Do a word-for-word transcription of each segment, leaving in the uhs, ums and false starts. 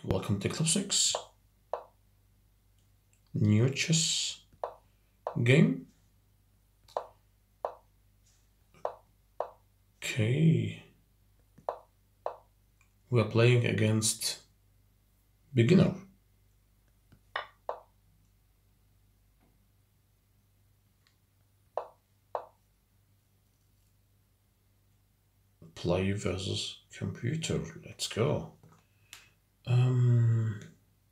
welcome to Club six. New chess game. Okay. We are playing against beginner. Play versus computer. Let's go. Um,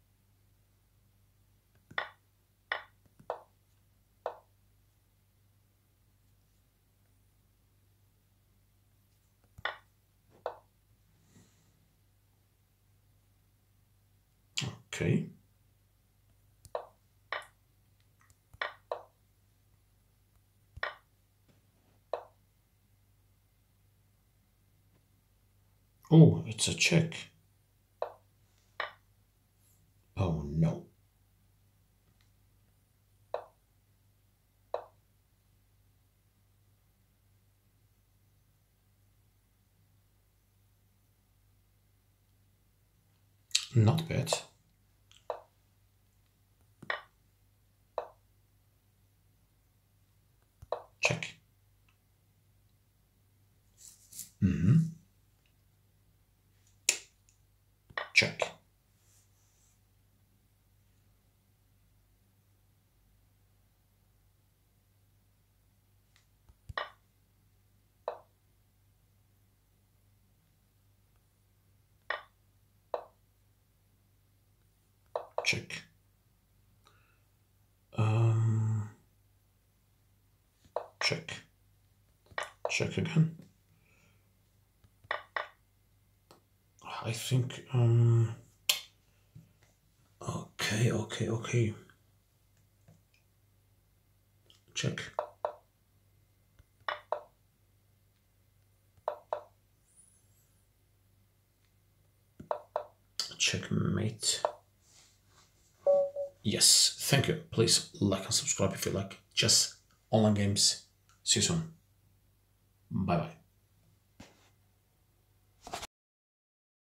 okay. Oh, it's a check. Oh no. Not bad. Check. Mm-hmm. Check. Check. Um, check. Check again. I think, um, okay, okay, okay. Check. Checkmate. Yes, thank you. Please like and subscribe if you like chess online games. See you soon. Bye bye.